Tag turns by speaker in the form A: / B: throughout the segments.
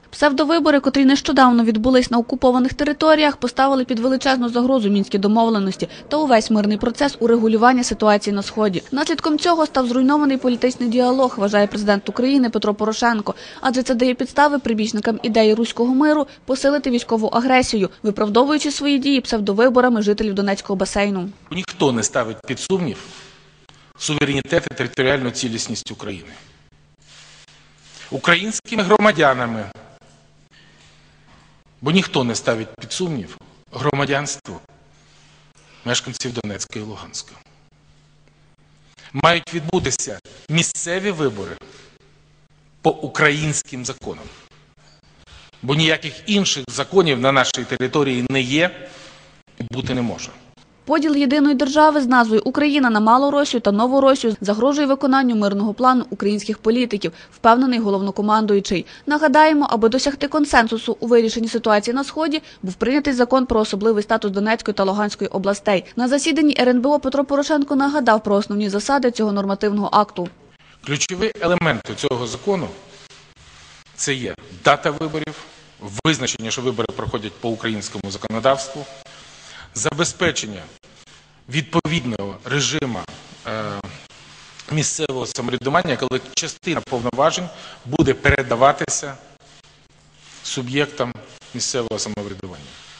A: Псевдовибори, котрі нещодавно відбулись на окупованих територіях, поставили під величезну загрозу мінські домовленості та увесь мирний процес урегулювання ситуації на Сході. Наслідком цього став зруйнований політичний діалог, вважає президент України Петро Порошенко, адже це дає підстави прибічникам ідеї руського миру посилити військову агресію, виправдовуючи свої дії псевдовиборами жителів Донецького басейну.
B: Ніхто не ставить під сумнів суверенітет і територіальну цілісність України. Українськими громадянами, бо ніхто не ставить під сумнів громадянство мешканців Донецька і Луганська. Мають відбутися місцеві вибори по українським законам, бо ніяких інших законів на нашій території не є і бути не може.
A: Поділ єдиної держави з назвою «Україна» на Малоросію та Новоросію загрожує виконанню мирного плану українських політиків, впевнений головнокомандуючий. Нагадаємо, аби досягти консенсусу у вирішенні ситуації на Сході, був прийнятий закон про особливий статус Донецької та Луганської областей. На засіданні РНБО Петро Порошенко нагадав про основні засади цього нормативного акту.
B: Ключові елементи цього закону – це є дата виборів, визначення, що вибори проходять по українському законодавству, забезпечення відповідного режиму місцевого самоврядування, коли частина повноважень буде передаватися суб'єктам місцевого самоврядування.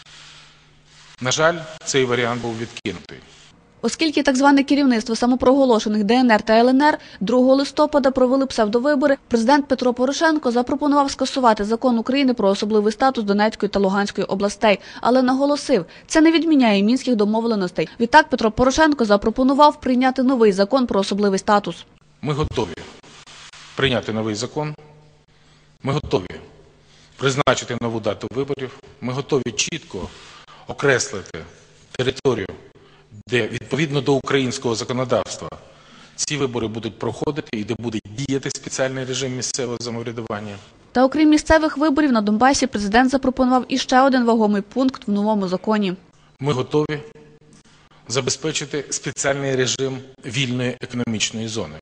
B: На жаль, цей варіант був відкинутий.
A: Оскільки так зване керівництво самопроголошених ДНР та ЛНР 2 листопада провели псевдовибори, президент Петро Порошенко запропонував скасувати закон України про особливий статус Донецької та Луганської областей, але наголосив, це не відміняє мінських домовленостей. Відтак Петро Порошенко запропонував прийняти новий закон про особливий статус.
B: Ми готові прийняти новий закон, ми готові призначити нову дату виборів, ми готові чітко окреслити територію, де відповідно до українського законодавства ці вибори будуть проходити і де буде діяти спеціальний режим місцевого самоврядування.
A: Та окрім місцевих виборів на Донбасі, президент запропонував іще один вагомий пункт в новому законі.
B: Ми готові забезпечити спеціальний режим вільної економічної зони,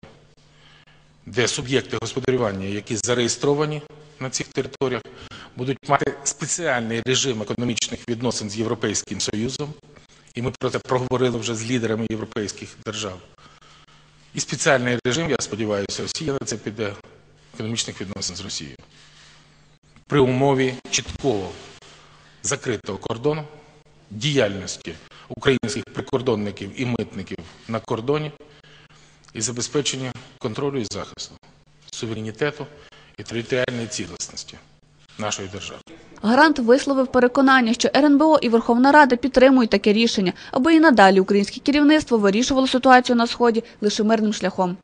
B: де суб'єкти господарювання, які зареєстровані на цих територіях, будуть мати спеціальний режим економічних відносин з Європейським Союзом. І ми про це проговорили вже з лідерами європейських держав. І спеціальний режим, я сподіваюся, Росія на це піде, економічних відносин з Росією. При умові чіткого закритого кордону, діяльності українських прикордонників і митників на кордоні і забезпечення контролю і захисту суверенітету і територіальної цілісності нашої держави.
A: Гарант висловив переконання, що РНБО і Верховна Рада підтримують таке рішення, аби і надалі українське керівництво вирішувало ситуацію на Сході лише мирним шляхом.